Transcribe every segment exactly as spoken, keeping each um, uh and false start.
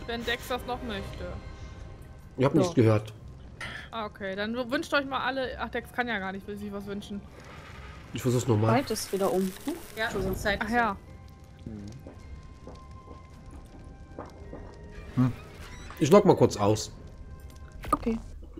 wenn Dex das noch möchte. Ich hab nichts gehört. Ah, okay, dann wünscht euch mal alle. Ach, Dex kann ja gar nicht, will sich was wünschen. Ich versuch's nochmal. Zeit ist wieder um. Hm? Ja, unsere Zeit Ach ist ja. Hm. Ich log mal kurz aus. Okay.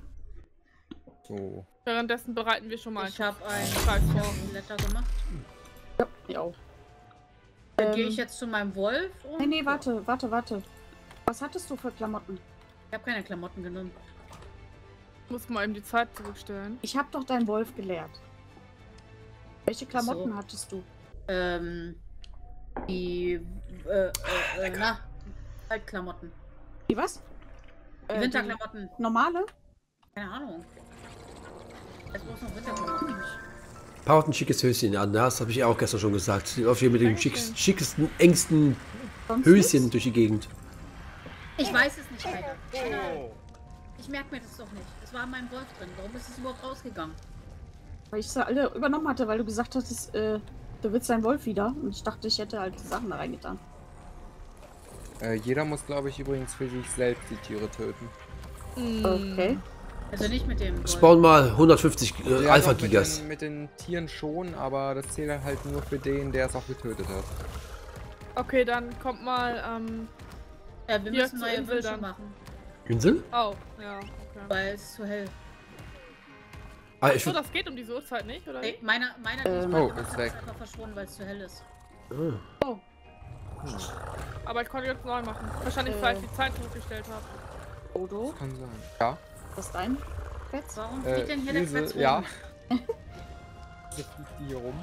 So. Währenddessen bereiten wir schon mal Ich habe ein Scheiß vor. Blätter gemacht. Ja, ich auch. Dann Ähm, gehe ich jetzt zu meinem Wolf und... Nee, nee, warte, warte, warte. Was hattest du für Klamotten? Ich habe keine Klamotten genommen. Ich muss mal eben die Zeit zurückstellen. Ich habe doch deinen Wolf gelehrt. Welche Klamotten So. hattest du? Ähm... Die... Äh, äh, äh na... Waldklamotten. Die was? Die Äh, Winterklamotten. die normale? Keine Ahnung. Es muss noch Winterklamotten. Paar hat ein schickes Höschen an, das habe ich auch gestern schon gesagt. Die läuft hier mit dem schicksten, schicksten, engsten Sonst Höschen nichts? durch die Gegend. Ich weiß es nicht weiter. Keine Ahnung. Ich merke mir das doch nicht. Es war in meinem Wolf drin. Warum ist es überhaupt rausgegangen? Weil ich sie alle übernommen hatte, weil du gesagt hattest, äh, du willst deinen Wolf wieder. Und ich dachte, ich hätte halt die Sachen da reingetan. Äh, jeder muss, glaube ich, übrigens für sich selbst die Tiere töten. Okay. Also nicht mit dem Wolf. Spawn mal hundertfünfzig äh, Ja, Alpha doch, mit Gigas. den, mit den Tieren schon, aber das zählt halt nur für den, der es auch getötet hat. Okay, dann kommt mal, ähm. Äh, wir Hier müssen zur neue Insel Wünsche dann. machen. Insel? Oh, ja, okay. Weil es zu hell. Ah, ich So, find, das geht um diese Uhrzeit nicht, oder? Nee, meiner, meiner, die Ähm. ich Oh, mal ist gemacht habe, weg. ist einfach verschwunden, weil es zu hell ist. ah. Aber ich konnte jetzt neu machen. Wahrscheinlich, Äh. weil ich die Zeit zurückgestellt habe. Odo, Kann sein. Ja. was ist dein Quetz? Warum Äh, fliegt denn hier der Ilse, Quetz rum? ja. So fliegt die hier rum.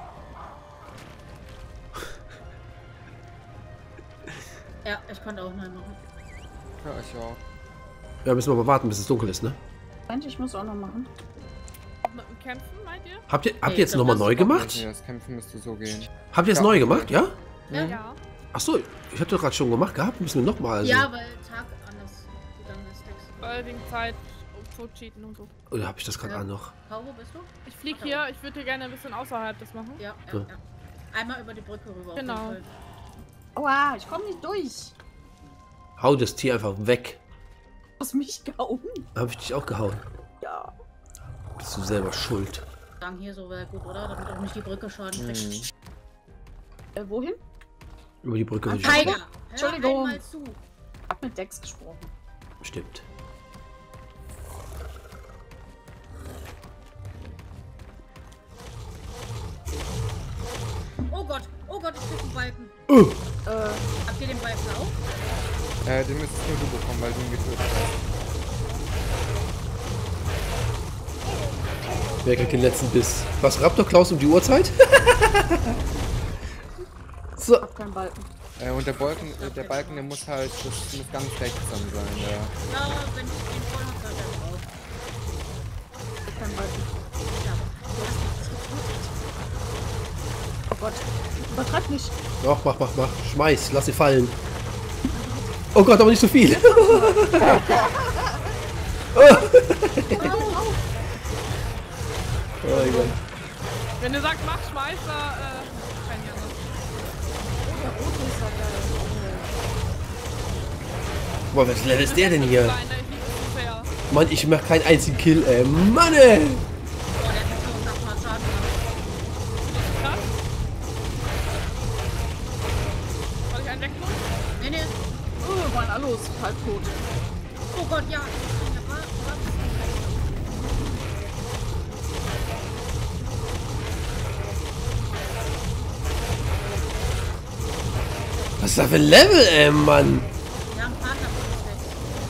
Ja, ich konnte auch neu machen. Ja, ich auch. Ja, müssen wir mal warten, bis es dunkel ist, ne? Moment, ich muss auch noch machen. Auch mit dem Kämpfen, meint ihr? Habt ihr, habt Nee, ihr jetzt das- nochmal das neu ist Nee, gemacht? das Kämpfen müsste so gehen. Habt ihr es Ja. neu gemacht, ja? Ja. Ja. Achso, ich hab doch gerade schon gemacht gehabt. Müssen wir nochmal. Also. Ja, weil Tag anders gegangen ist. Dex. Weil wegen Zeit und so cheaten und so. Oder hab ich das gerade Ja. auch noch? Pau, wo bist du? Ich flieg hier, ich würde hier gerne ein bisschen außerhalb das machen. Ja, ja, Ja. ja. Einmal über die Brücke rüber. auf Genau. jeden Fall. Aua, ich komme nicht durch. Hau das Tier einfach weg. Du hast mich gehauen. Hab ich dich auch gehauen. Ja. Bist du selber schuld. Sagen hier so wäre gut, oder? Damit auch nicht die Brücke Schaden Mhm. kriegt. Äh, wohin? Über die Brücke würde ich Tiger! auch. Hör Entschuldigung. einmal zu. Hab mit Dex gesprochen. Stimmt. Oh Gott, oh Gott, ich krieg einen Balken. Uh, Äh, Habt ihr den Balken auch? Äh, den müsstest nur du bekommen, weil du ihn getötet hast. wer kriegt den letzten Biss? Was, Raptor Klaus um die Uhrzeit? so. hab keinen Balken. Äh, und der Balken, äh, der Balken, der muss halt, das muss ganz rechts dann sein, ja. Ja, wenn ich den voll hab, dann drauf. Ich hab keinen Balken. Ja, du hast nichts getötet. Oh Gott. Übertreib nicht. Doch, mach, mach, mach. Schmeiß, lass sie fallen. Oh Gott, aber nicht so viel. Oh mein Gott. Wenn du sagst, mach Schmeißer, äh, kann ich anders. Der rote ist halt Boah, was Level ist der denn hier? Nein, da ist nicht so fair. Mann, ich mach keinen einzigen Kill, ey. Mann, ey. Boah, der hat fünfundachtzig Schaden gemacht. Krass. Soll ich einen wegtun? Nee, nee. Oh, mein Allo ist halb tot. Oh Gott, ja. Ja, war- war- Was ist da für ein Level, ey, Mann? Wir haben einen Partner von uns weg.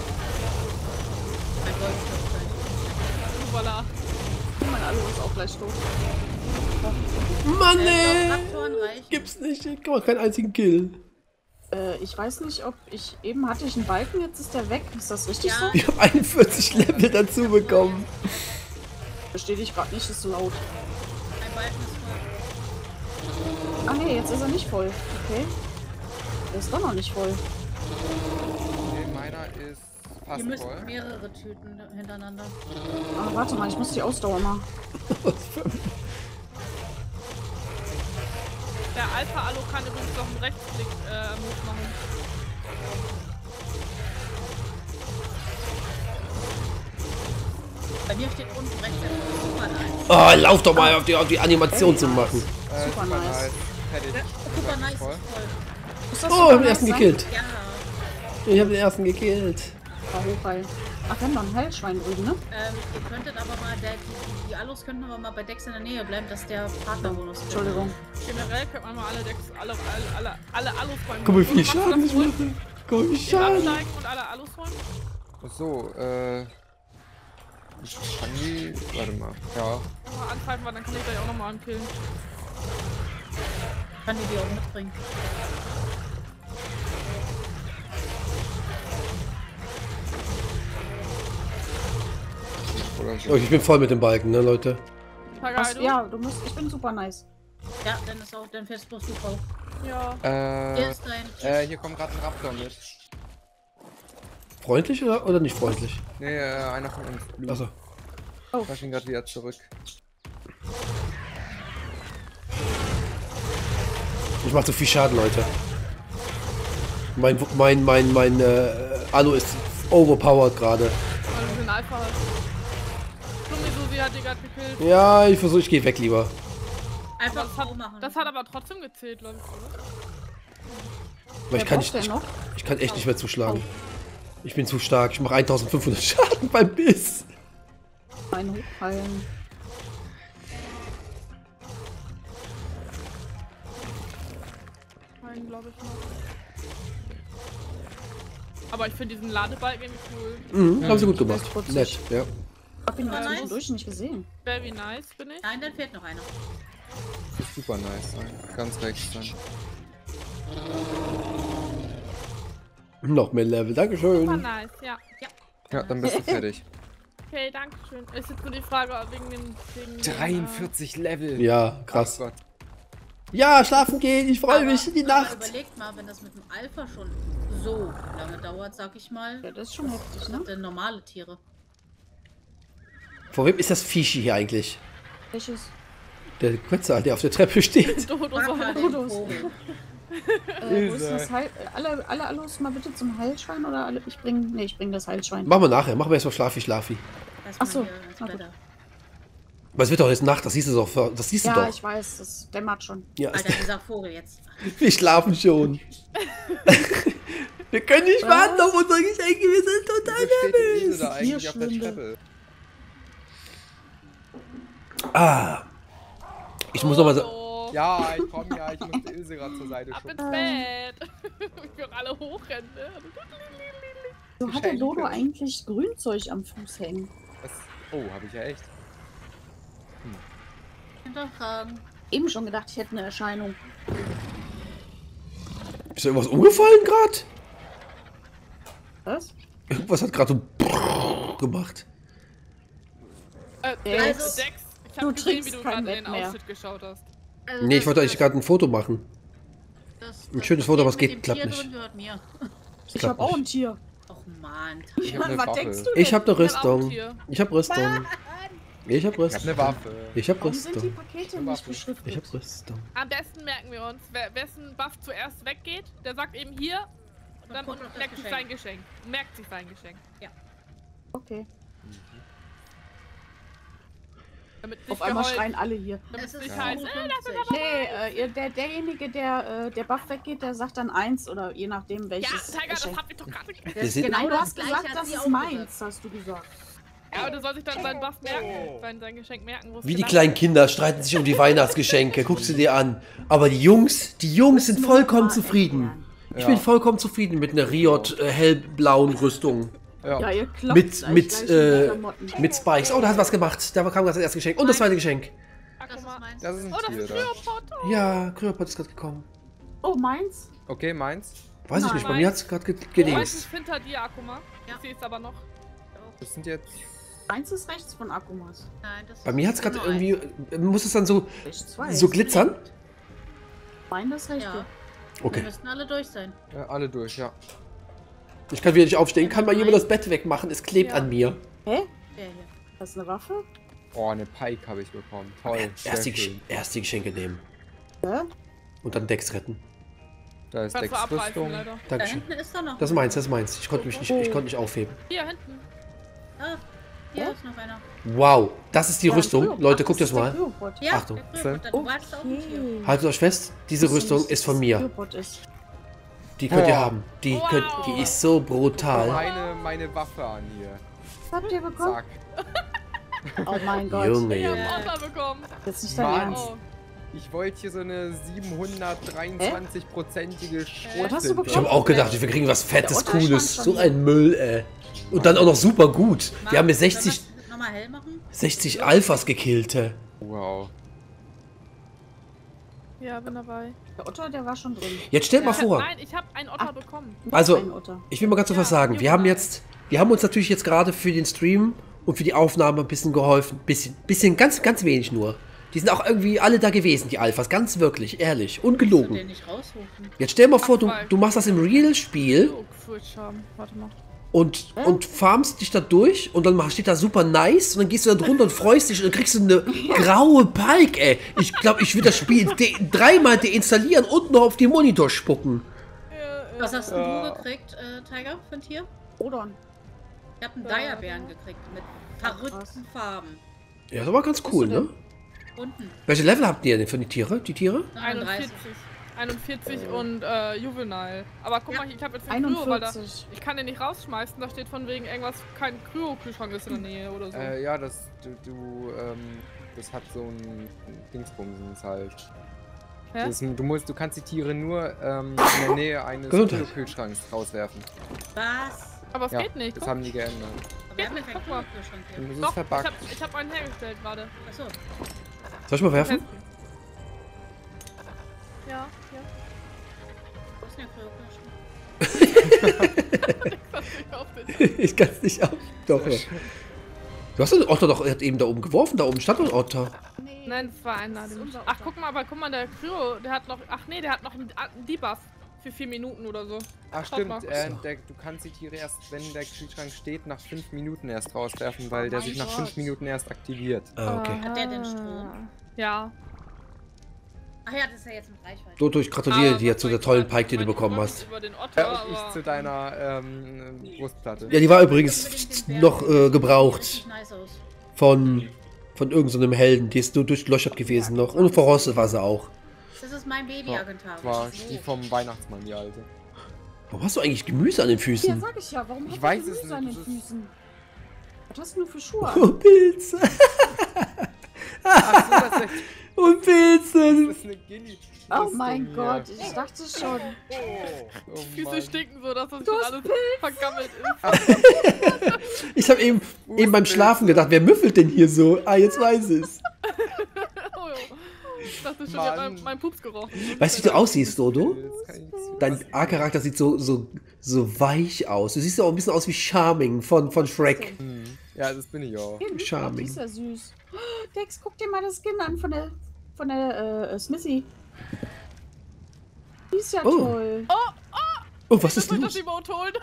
Mein Wolf stirbt gleich. Voilà. Mein Allo ist auch gleich tot. Mann, Äh, ey. Raptoren reichen. Gibt's nicht. Ich mach keinen einzigen Kill. Äh, ich weiß nicht, ob ich... Eben hatte ich einen Balken, jetzt ist der weg. Ist das richtig Ja. so? Ich hab einundvierzig Level dazu bekommen. Verstehe ich gerade nicht, ist so laut. Ein Balken ist voll. Ah nee, jetzt ist er nicht voll. Okay. Der ist doch noch nicht voll. Nee, meiner ist fast Ihr müsst voll. mehrere Tüten hintereinander. Ah, warte mal, ich muss die Ausdauer mal. Der Alpha Alu kann übrigens noch einen Rechtsklick äh, Move machen. Bei mir steht unten rechts der super nice. Oh, lauf doch mal auf die, auf die Animation zu machen. Äh, Super nice. Fertig. Ja, super nice ist Voll. voll. Ist das Oh, ich super hab den nice ersten sein? gekillt. Ja. Ich hab den ersten gekillt. War hochheil. Ach, wir haben noch ein Heilschwein drüben, ne? Ähm, ihr könntet aber mal, der, die, die Allos könnten aber mal bei Dex in der Nähe bleiben, dass der Partnerbonus kriegt. Entschuldigung. Generell könnte man mal alle Decks, alle, alle, alle, alle Alus holen. Guck mal, wie viel Machst du Schaden das ich wohl? mache. Guck mal, wie viel Den Schaden. absteigen und alle Alus holen? Achso, äh. Ich kann die. Warte mal. Ja. Mal angreifen, weil dann kann ich gleich auch nochmal ankillen. Kann die die auch mitbringen. Oder so. Oh, ich bin voll mit dem Balken, ne, Leute? Tagai, Was? du? Ja, du musst. Ich bin super nice. Ja, dann ist auch, dann fährst bloß du drauf. Ja. Hier Äh. ist dein. Äh, hier kommt gerade ein Raptor mit. Freundlich oder, oder nicht freundlich? Nee, äh, einer von uns. Blue. Achso. Ich fahr ihn gerade wieder zurück. Ich mach so viel Schaden, Leute. Mein, mein, mein, mein, äh, Alu ist overpowered gerade. Weil du den Alpha hast. Flummi hat die gerade gekillt. Ja, ich versuche, ich gehe weg lieber. Aber Einfach das so hat, machen. das hat aber trotzdem gezählt, glaube ich, oder? Weil ich Wer kann, braucht nicht, ich, denn noch? ich kann echt nicht mehr zuschlagen. Ich bin zu stark. Ich mache eintausendfünfhundert Schaden beim Biss. Ein Hochheilen. Einen, glaube ich, noch. Aber ich finde diesen Ladebalken irgendwie cool. Mhm, haben sie gut gemacht. Das ist putzig. Nett, ja. Ich hab ihn Super nice. zwischendurch nicht gesehen. Very nice, bin ich. Nein, dann fehlt noch einer. Das ist super nice sein. Ganz rechts dann. Noch mehr Level, dankeschön. Super nice, ja. Ja. Ja, dann bist du fertig. Okay, danke schön. Ist jetzt nur die Frage wegen dem... Wegen dem, dreiundvierzig Level. Ja, krass. Ach Gott. Ja, schlafen gehen, ich freue Aber- mich in die aber Nacht. Überlegt mal, wenn das mit dem Alpha schon so lange dauert, sag ich mal. Ja, das ist schon heftig, ne? Das sind normale Tiere. Vor wem ist das Fischi hier eigentlich? Welches? Der Quetzal, der auf der Treppe steht. äh, Dodo Frag soll- mal den Dodos. Vogel. Äh, wo ist das Heil... Alle, alle Allos mal bitte zum Heilschwein oder alle... Ich bring... Nee, ich bring das Heilschwein. Machen wir nachher, machen wir erstmal Schlafi Schlafi. Erstmal Ach so, hier ins na gut. Blätter. Aber es wird doch jetzt Nacht, das siehst du doch. Das siehst du Ja, doch. ich weiß, das dämmert schon. Ja, Alter, dieser Vogel jetzt. wir schlafen schon. Wir können nicht Was? warten auf unsere Geschenke, wir sind total Wieso steht die nervös. Ilse da eigentlich auf der Schwinde. Treppe? Ah. Ich muss nochmal so. Oh, Ja, ich komm ja, ich muss die Ilse gerade zur Seite ab schubsen. ins Bett. Wir alle hochrennen, ne? So hat der Geschenke. Dodo eigentlich Grünzeug am Fuß hängen. Das, oh, habe ich ja echt. Hinterfragen. Eben schon gedacht, ich hätte eine Erscheinung. Ist da irgendwas umgefallen gerade? Was? Irgendwas hat gerade so gemacht. Äh, Dex. also, Dex, ich Du hab gesehen, wie trinkst du kein gerade in den Bett mehr. Ausschnitt geschaut hast. Also Nee, ich das- wollte eigentlich gerade ein Foto machen. das- ein das schönes Foto, aber es mit geht- dem klappt Tier nicht. drin gehört mir. Ich klappt hab auch nicht. ein Tier. Och man. Ich habe eine Was Waffe. denkst du Ich habe eine Ich hab auch ein Rüstung. Tier. Ich habe Rüstung. Ich habe Ich habe Rüstung. eine Waffe. Ich habe Warum sind die Rüstung. Pakete Waffe. nicht beschriftet? Ich habe Rüstung. Am besten merken wir uns, wer, wessen Buff zuerst weggeht, der sagt eben hier und dann guckt auf das merkt sich Geschenk. sein Geschenk. Merkt sich sein Geschenk. Okay. Damit nicht Auf einmal geheult- schreien alle hier. Damit Es es ist nicht heißt, äh, fünfundfünfzig. Nee, äh, ihr- der, derjenige, der äh, der Buff weggeht, der sagt dann eins oder je nachdem ja, welches Tiger, das Geschenk. hab ich doch gerade gesagt. Das ist sind- genau Nein, du das hast Gleiche, gesagt, hat das sie ist auch meins, gesagt. hast du gesagt. Ja, aber du sollst dich dann seinen Buff merken, sein, sein Geschenk merken. wo es Wie die gelandet kleinen ist. Kinder streiten sich um die Weihnachtsgeschenke. Guck sie dir an. Aber die Jungs, die Jungs sind vollkommen zufrieden. Ich Ja. bin vollkommen zufrieden mit einer Riot äh, hellblauen Rüstung. Ja, Ja. ihr klappt Mit, euch mit, gleich in die äh, Klamotten. mit Spikes. Oh, da hat was gemacht. Da kam gerade das erste Geschenk. Und das zweite Geschenk. Ah, Das guck ist mal. meins. Das ist ein Oh, das Tier ist da. Kryopod. Oh. Ja, Kryopod ist gerade gekommen. Oh, meins? Okay, meins. Weiß ich Nein. nicht, bei mir hat es gerade ge Oh, gelinkt. es ist hinter dir, Akuma. Ja. Ich sehe es aber noch. Das sind jetzt. Eins ist rechts von Akumas. Nein, das Bei ist mir hat es gerade nur irgendwie. eins. äh, Muss es dann so, Rechts zwei. so glitzern? Mein das rechte. Ja, wir Okay. müssten alle durch sein. Ja, alle durch, ja. Ich kann wieder nicht aufstehen. Kann mal jemand das Bett wegmachen? Es klebt Ja. an mir. Hä? Der hier. Das ist eine Waffe? Oh, eine Pike habe ich bekommen. Toll. Sehr Erst die, Gesch- schön. erst die Geschenke nehmen. Hä? Und dann Decks retten. Da ist Kannst du Dex abreißen, Rüstung. leider. Da Dankeschön. hinten ist doch noch. Das ist meins, das ist meins. Ich konnte mich nicht, ich konnte nicht aufheben. Hier hinten. Ah, Hier ist noch einer. Wow, das ist die Ja, Rüstung. Kryobot. Leute, Ach, guckt das das ist der mal. Kryobot. Ja, Achtung. der Kryobot, du wartest auf ein Tier. Haltet euch fest, diese Rüstung ist von mir. Kryobot ist. Die könnt ihr Boah. haben. Die, Wow. könnt, die ist so brutal. Meine, meine Waffe an hier. Was habt ihr bekommen? Zack. Oh mein Gott. Junge, Ich hab Junge. einen Otter bekommen. Das ist nicht dein Mann. Ernst. Oh. Ich wollte hier so eine siebenhundertdreiundzwanzig-prozentige Schrot. Was hast du bekommen? Ich habe auch gedacht, wir kriegen was Fettes, Der Otter Cooles. stand So schon ein Müll, ey. Und dann auch noch super gut. Wir haben mir sechzig, Nochmal hell machen? sechzig Alphas gekillt. ey. Wow. Ja, bin dabei. Der Otter, der war schon drin. Jetzt stellt mal Ich hab, vor. nein, ich habe einen Otter Ach. bekommen. Noch Also, ein Otter. ich will mal ganz kurz Ja, was sagen. Wir haben Jugendwald. jetzt, wir haben uns natürlich jetzt gerade für den Stream und für die Aufnahme ein bisschen geholfen. Bisschen, bisschen, ganz, ganz wenig nur. Die sind auch irgendwie alle da gewesen, die Alphas. Ganz wirklich, ehrlich, Du ungelogen. den nicht rausrufen. Jetzt stell mal vor, du, Ach, du machst das im Real-Spiel Oh, Furcht haben. Warte mal. und, und farmst dich da durch und dann mach- steht da super nice und dann gehst du da drunter und freust dich und dann kriegst du eine graue Pike, ey. Ich glaube, ich würde das Spiel de dreimal deinstallieren und noch auf den Monitor spucken. Äh, Was hast denn Ja. du gekriegt, äh, Tiger, für ein Tier? Odon. Ich hab einen Ja. Dire-Bären gekriegt mit Ach, verrückten krass. Farben. Ja, das war ganz cool, ne? Unten. Welche Level habt ihr denn für die Tiere? Die Tiere? einundvierzig. einundvierzig und äh, Juvenile. Aber guck Ja. mal, ich habe jetzt den Kryo, weil da, einundvierzig. ich kann den nicht rausschmeißen. Da steht von wegen irgendwas, kein Kryo-Kühlschrank ist in der Nähe oder so. Äh, ja, das, du, du, ähm, das hat so ein Dingsbumsens halt. Hä? Das, du musst, du kannst die Tiere nur ähm, in der Nähe eines Gesundheit. Kühlschranks rauswerfen. Was? Aber es Ja, geht nicht. das Guck. haben die geändert. Aber wir haben ja keinen Guck mal. Kühlschrank Und hier. das Doch, ist ich verbuggt. habe ich hab einen hergestellt gerade. Achso. Soll ich mal werfen? Testen. Ja, ja. Wo ist denn der Kühlschrank? Das ist auf den- Ich kann es nicht auf. Doch. ja. Du hast den Otter doch eben da oben geworfen. Da oben stand ein Otter. Nein, das war einer. Das ist den- unser Ach, Otter. guck mal, aber guck mal, der Kryo, der hat noch. Ach nee, der hat noch einen, einen Debuff für vier Minuten oder so. Ach Schaut mal. stimmt, äh, der, du kannst die Tiere erst, wenn der Kühlschrank steht, nach fünf Minuten erst rauswerfen, weil Oh der mein sich nach Gott. fünf Minuten erst aktiviert. Ah, okay. Hat der denn Strom? Ja. Ach ja, das ist ja jetzt mit Reichweite. Dodo, ich gratuliere Aber dir was zu soll der ich tollen sagen? Pike, die du Ich meine, bekommen ich hast. freue mich über den Ja, Otter, ich aber zu deiner ähm, Brustplatte. Ja, die war Mit übrigens den Bären noch äh, sieht gebraucht richtig nice aus. von, von irgendeinem so Helden. Die ist nur durchlöchert gewesen noch. Und verrostet war sie auch. Das ist mein Baby-Agentar. Das war die vom Weihnachtsmann, die alte. Warum hast du eigentlich Gemüse an den Ja, Füßen? sag ich ja. Warum Ich hast weiß du es Gemüse an den nicht, das ist- Füßen? Was hast du nur für Schuhe Oh, an? Pilze. Ach so, das ist, Und Pilze. das ist eine Guinea. Oh mein hier. Gott, ich dachte schon. Oh, Füße Mann. stinken so, dass das Du schon hast alles vergammelt ist. Ich habe eben, eben beim Schlafen gedacht, wer müffelt denn hier so? Ah, jetzt weiß ich's. Oh, jo. Ich dachte schon, ich hab Mann. mein, mein Pups gerochen. Weißt du, wie du aussiehst, Dodo? Das kann ich nicht so- Dein A-Charakter sieht so, so, so weich aus. Du siehst ja auch ein bisschen aus wie Charming von, von Shrek. Hm. Ja, das bin ich auch. Skin? Charming. Oh, die ist ja süß. Oh, Dex, guck dir mal das Skin an von der, von der äh, Smithy. Die ist ja Oh. toll. Oh, was Das ist wird das los? Emote holen.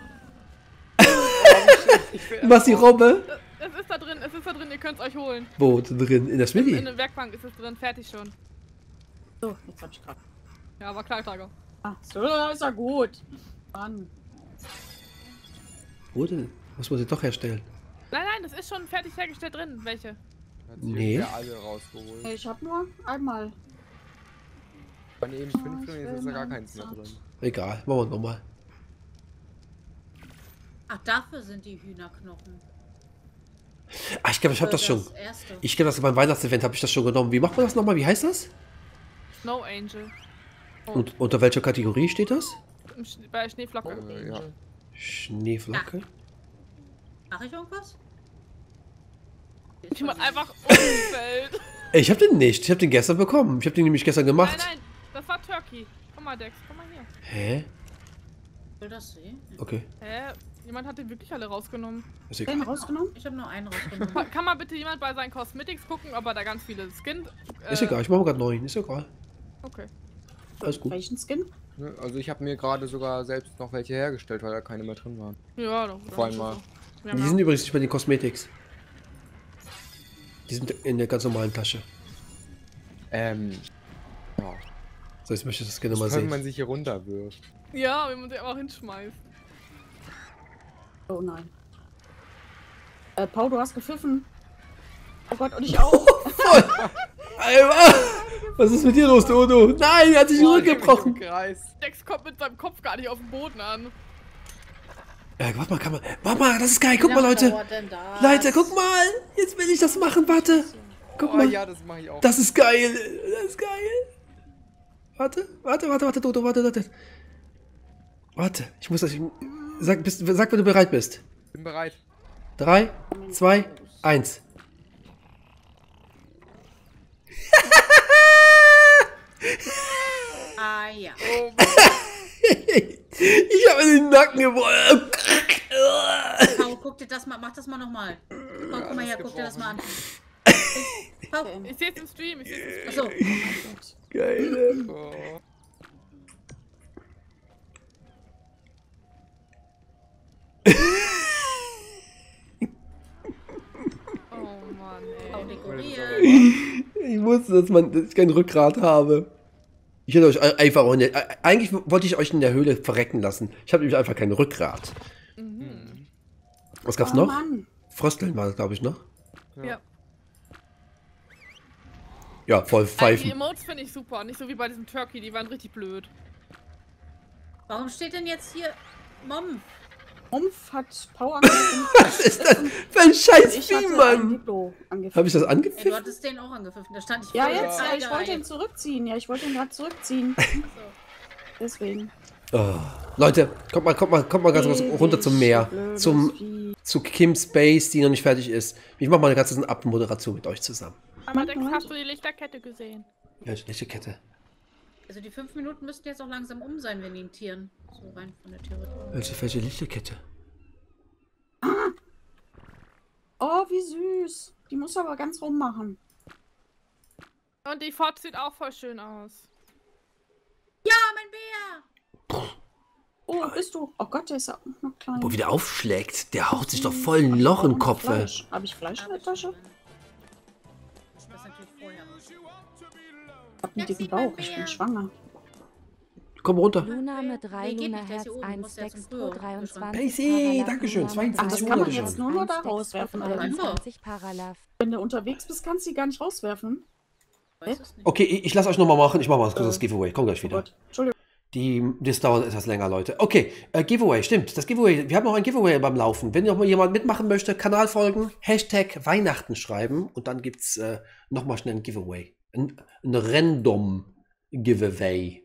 Was die Robbe? Es ist da drin, es ist da drin, ihr könnt es euch holen. Wo drin? In der In Smithy? der Werkbank ist es drin, fertig schon. So, jetzt hab ich grad. Ja, war klar, Tiger. Ah, so ist ja gut. Mann. Wo denn? Muss man sie doch herstellen? Nein, nein, das ist schon fertig hergestellt drin. Welche? Hat sich Nee. irgendwer alle rausgeholt. Ich hab nur einmal. Von eben Oh, fünf ich Stunden will ist da gar mal keins mehr satt. drin. Egal, machen wir nochmal. Ach, dafür sind die Hühnerknochen. Ah, ich glaube, ich habe Für das schon. Erste. Ich glaube, das beim Weihnachtsevent habe ich das schon genommen. Wie macht man das nochmal? Wie heißt das? Snow Angel. Oh, Und unter welcher Kategorie steht das? im Sch bei Schneeflocke. Äh, ja. Schneeflocke? Mach ich irgendwas? Jemand einfach umfällt. Ey, ich habe den nicht. Ich habe den gestern bekommen. Ich habe den nämlich gestern gemacht. Nein, nein, das war Turkey. Komm mal, Dex, komm mal hier. Hä? Ich will das sehen. Okay. Hä? Jemand hat den wirklich alle rausgenommen. Ist Den egal. rausgenommen? Ich habe nur einen rausgenommen. Kann- Kann mal bitte jemand bei seinen Cosmetics gucken, ob er da ganz viele Skin... Äh, Ist egal, ich mache gerade neun. Ist egal. Okay. Alles gut. Welchen Skin? Ne, Also ich habe mir gerade sogar selbst noch welche hergestellt, weil da keine mehr drin waren. Ja, doch. Vor allem mal. Ja, Die sind übrigens nicht bei den Cosmetics. Die sind in der ganz normalen Tasche. Ähm. Ja. So, jetzt möchte ich das gerne mal Wenn sehen. man sich hier runterwirft. ja, wenn man sie einfach hinschmeißt. Oh nein. Äh, Paul, du hast gepfiffen. Oh Gott, und ich auch. Voll. Alter, was ist mit dir los, Dodo? Nein, er hat sich den Rücken gebrochen. Dex kommt mit seinem Kopf gar nicht auf den Boden an. Äh, warte mal, kann man... Warte mal, das ist geil. Guck Wie mal, lange Leute. dauert denn das? Leute, guck mal. Jetzt will ich das machen, warte. Guck Oh mal. ja, das mache ich auch. Das ist geil. Das ist geil. Warte, warte, warte, warte, Dodo, warte, warte. Warte, ich muss das... Sag, bist, sag, wenn du bereit bist. Bin bereit. Drei, zwei, eins. Ah ja. Oh Mann. Ich habe in den Nacken gebrochen. Paul, guck dir das mal, mach das mal nochmal. Paul, guck mal her, guck dir das mal an. Paul, Ich sehe es im Stream. Ich seh's im Stream. achso. Geil. Oh. Oh Mann, Paul ey. dekoriert. Ich wusste, dass, man, dass ich kein Rückgrat habe. Ich hätte euch einfach auch in der, eigentlich wollte ich euch in der Höhle verrecken lassen. Ich habe nämlich einfach kein Rückgrat. Mhm. Was gab's Oh noch? Mann. Frösteln war das, glaube ich, noch. Ja. Ja, voll Also die pfeifen. Emotes finde ich super. Nicht so wie bei diesem Turkey. Die waren richtig blöd. Warum steht denn jetzt hier Mom? Rumpf hat Paul angegriffen. Was ist das für ein scheiß Ich Vieh, hatte einen Mann? Diplo angegriffen. Habe ich das Ey, du angepfiffen? hattest den auch angepfiffen. Da stand ich Ja, voll jetzt, ja, dabei. ich wollte ihn zurückziehen. Ja, ich wollte ihn gerade zurückziehen. Deswegen. Oh. Leute, kommt mal, kommt mal, kommt mal ganz kurz runter zum Meer. Blödes Zum, Vieh. zu Kim Space, die noch nicht fertig ist. Ich mache mal eine ganze Abmoderation mit euch zusammen. Aber Dex, Moment. hast du die Lichterkette gesehen? Welche welche Kette? Also die fünf Minuten müssten jetzt auch langsam um sein, wenn die in Tieren. So rein von der Theorie. Welche, welche Lichterkette? Oh, wie süß. Die muss aber ganz rum machen. Und die Fort sieht auch voll schön aus. Ja, mein Bär! Oh, bist du? Oh Gott, der ist ja auch noch klein. Wo wieder aufschlägt, der haut sich doch voll ein Loch im Kopf. ey. Fleisch. Habe ich Fleisch in der Tasche? Das ist natürlich vorher. Ich hab einen dicken Bauch. Ich bin schwanger. Komm runter. Luna mit drei Nee, geht Luna nicht, der ist Herz hier oben, eins muss der zum Dextro Frühjahr dreiundzwanzig. Pacey, Paralaf, Dankeschön, Luna zweiundzwanzig Ach, das kann man Monate jetzt schon. nur noch da Dextro rauswerfen, oder? dreiundzwanzig Paralaf. Wenn du unterwegs bist, kannst du die gar nicht rauswerfen. Weiß es nicht. Okay, ich, ich lasse euch nochmal machen. Ich mache mal kurz das Giveaway. Komm gleich Oh wieder. Gott. Entschuldigung. Die, das dauert etwas länger, Leute. Okay, äh, Giveaway, stimmt. Das Giveaway, wir haben noch ein Giveaway beim Laufen. Wenn noch mal jemand mitmachen möchte, Kanal folgen, Hashtag Weihnachten schreiben und dann gibt es äh, nochmal schnell ein Giveaway. Ein, ein Random Giveaway.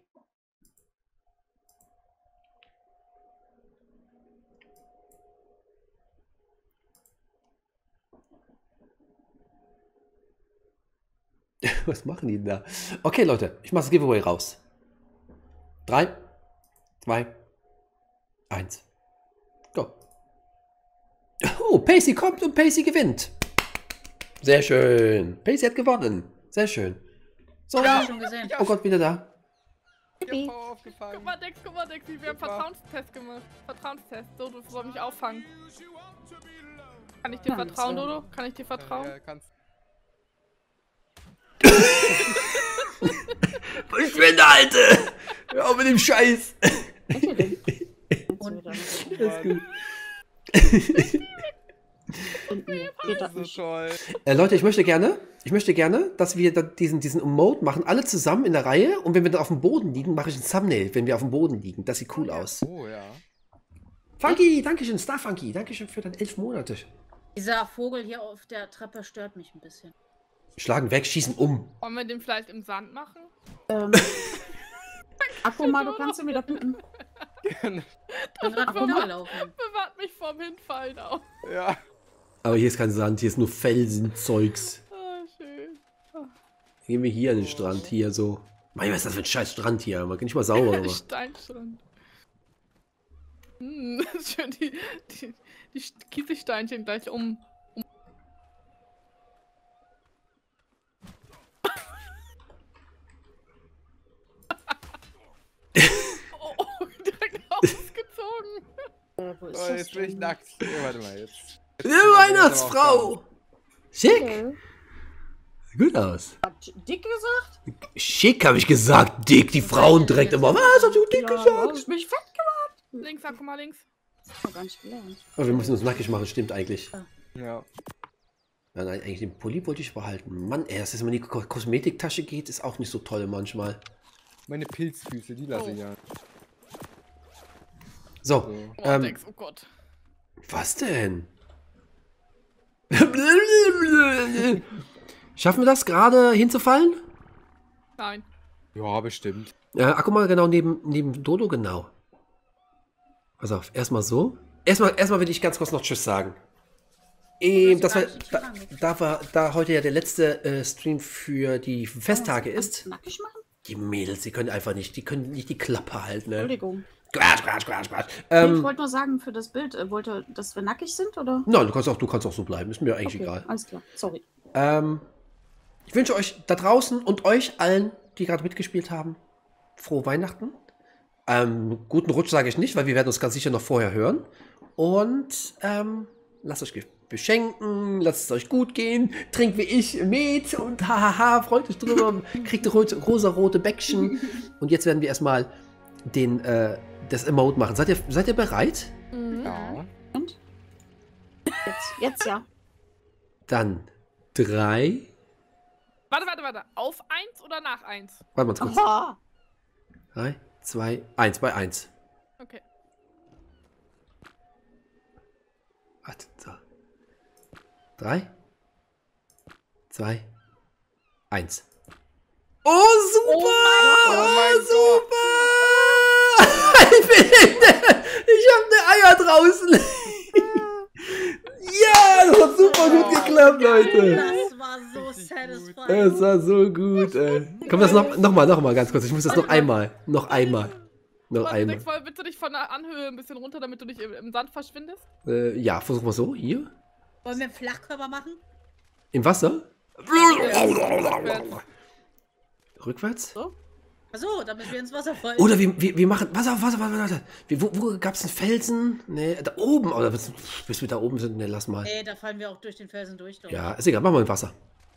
Was machen die denn da? Okay, Leute, ich mache das Giveaway raus. Drei, zwei, eins. Go. Oh, Pacey kommt und Pacey gewinnt. Sehr schön. Pacey hat gewonnen. Sehr schön. So, Hab ich schon gesehen. oh Gott, wieder da. Ich hab Power aufgefangen. Guck mal, Dex, guck mal, Dex, wir haben Vertrauenstest gemacht. Vertrauenstest. Dodo soll mich auffangen. Kann ich dir Ja, vertrauen, so. Dodo? Kann ich dir vertrauen? Ja, kannst. Verschwinde, Alte! Hör auf mit dem Scheiß. Und Alles gut. geht das So nicht. toll. Äh, Leute, ich möchte gerne, ich möchte gerne, dass wir da diesen, diesen Emote machen, alle zusammen in der Reihe. Und wenn wir dann auf dem Boden liegen, mache ich ein Thumbnail, wenn wir auf dem Boden liegen. Das sieht cool aus. Oh ja. Funky, dankeschön, Star Funky, dankeschön für deine elf Monate. Dieser Vogel hier auf der Treppe stört mich ein bisschen. Schlagen weg, schießen um. Wollen wir den vielleicht im Sand machen? Ähm, Akku mal, du kannst ihn wieder püten. Ich bin gerade runtergelaufen. Bewahrt mich vorm Hinfallen auf. Ja. Aber hier ist kein Sand, hier ist nur Felsenzeugs. Ah, schön. Gehen wir hier an den Strand, hier so. Mann, was ist das für ein scheiß Strand hier? Man kann nicht mal sauber machen. Steinstrand. Hm, schön die, die, die Kieselsteinchen gleich um. um. oh, oh, direkt ausgezogen. Äh, wo ist Oh, das jetzt bin ich denn? nackt. Oh, warte mal, jetzt. Eine Weihnachtsfrau! Schick! Äh, Gut aus. Hat dick gesagt? Schick, habe ich gesagt. Dick, die Frauen direkt immer. Was hast du dick Ja, gesagt? hast mich fett gemacht. Links, sag mal links. Ich hab gar nicht gelernt. Aber wir müssen uns nackig machen, stimmt eigentlich. Ja. Ja, nein, eigentlich den Pulli wollte ich behalten. Mann, ey, dass es immer in die Ko- Kosmetiktasche geht, ist auch nicht so toll manchmal. Meine Pilzfüße, die lasse ich ja. So, So. Oh, ähm, Dex, oh Gott. was denn? Schaffen wir das gerade hinzufallen? Nein. Ja, bestimmt. Ja, ach, guck mal, genau neben, neben Dodo, genau. Pass auf, erstmal so. Erstmal, erstmal will ich ganz kurz noch Tschüss sagen. Ähm, das war, da, da war, da heute ja der letzte äh, Stream für die Festtage ist. Nackig machen? Die Mädels, die können einfach nicht, die können nicht die Klappe halten, ne? Entschuldigung. Quatsch, Quatsch, Quatsch, Quatsch. Nee, ich Ähm, wollte nur sagen, für das Bild, äh, wollte, dass wir nackig sind, oder? nein, du kannst auch, du kannst auch so bleiben, ist mir eigentlich Okay, egal. alles klar. Sorry. Ähm, ich wünsche euch da draußen und euch allen, die gerade mitgespielt haben, frohe Weihnachten. Ähm, guten Rutsch sage ich nicht, weil wir werden uns ganz sicher noch vorher hören. Und ähm, lasst euch beschenken, lasst es euch gut gehen, trinkt wie ich Met und hahaha, freut euch drüber, kriegt rote, rosa-rote Bäckchen. Und jetzt werden wir erstmal den, äh, das Emote machen. Seid ihr, seid ihr bereit? Ja. Und? Jetzt, jetzt ja. Dann drei. Warte, warte, warte. Auf eins oder nach eins? Warte mal kurz. Aha. Drei, zwei, eins, bei eins. Okay. Warte, so. Drei, zwei, eins. Oh, super! Oh mein super! Ich bin, ich hab eine Eier draußen. Ja, das hat super gut geklappt, Leute. Das war so satisfying. Das war so gut, ey. Komm, das noch, noch mal, noch mal ganz kurz. Ich muss das noch einmal. Noch einmal. Noch Warte, einmal. Dex, wollen- bitte dich von der Anhöhe ein bisschen runter, damit du nicht im, im Sand verschwindest? Äh, ja, versuch mal so. Hier. Wollen wir einen Flachkörper machen? Im Wasser. Rückwärts. Rückwärts? Achso, damit wir ins Wasser fallen. Oder wir, wir, wir machen. Pass auf, Wasser, Wasser, Wasser. Wir, wo wo gab es einen Felsen? Nee, da oben. Oder bis, bis wir da oben sind. Nee, lass mal. Nee, da fallen wir auch durch den Felsen durch. Doch. Ja, ist egal. Machen wir im Wasser.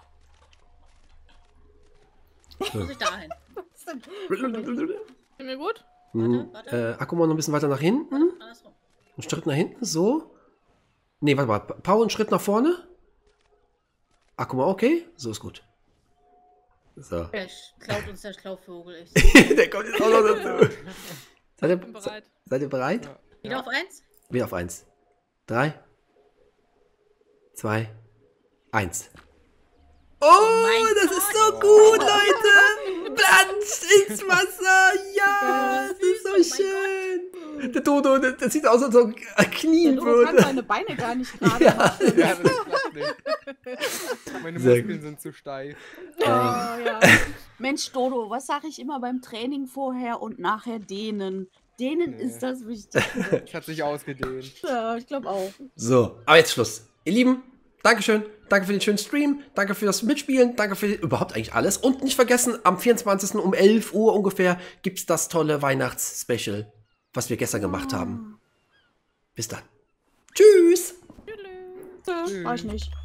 Muss ich dahin? Geht mir gut? Hm, warte. äh, ach, guck mal noch ein bisschen weiter nach hinten. Andersrum. Einen Schritt nach hinten, so. Nee, warte mal. Paul, einen Schritt nach vorne. Ach, guck mal, okay. So ist gut. So. Der sch- klaut uns der Schlaufvogel. Ich Der kommt jetzt auch noch dazu. Seid ihr, Bin bereit. seid ihr bereit? Wieder auf eins? Wieder auf eins. Drei, zwei, eins. Oh, mein das ist so gut, Leute! Platsch ins Wasser! Ja, das ist so schön! Der Dodo, der, der sieht aus, als ob er Der knien Dodo kann würde. seine Beine gar nicht gerade Ja. machen. Ja, das klappt nicht. Meine Sehr Muskeln sind zu steif. Oh, ja. Mensch, Dodo, was sage ich immer beim Training vorher und nachher dehnen? Dehnen Nee. ist das Wichtigste. Es hat sich ausgedehnt. Ja, ich glaube auch. So, aber jetzt Schluss. Ihr Lieben, Dankeschön. Danke für den schönen Stream. Danke für das Mitspielen. Danke für überhaupt eigentlich alles. Und nicht vergessen, am vierundzwanzigsten um elf Uhr ungefähr gibt es das tolle Weihnachts-Special, was wir gestern gemacht haben. Bis dann. Tschüss. Tschüss. Weiß nicht.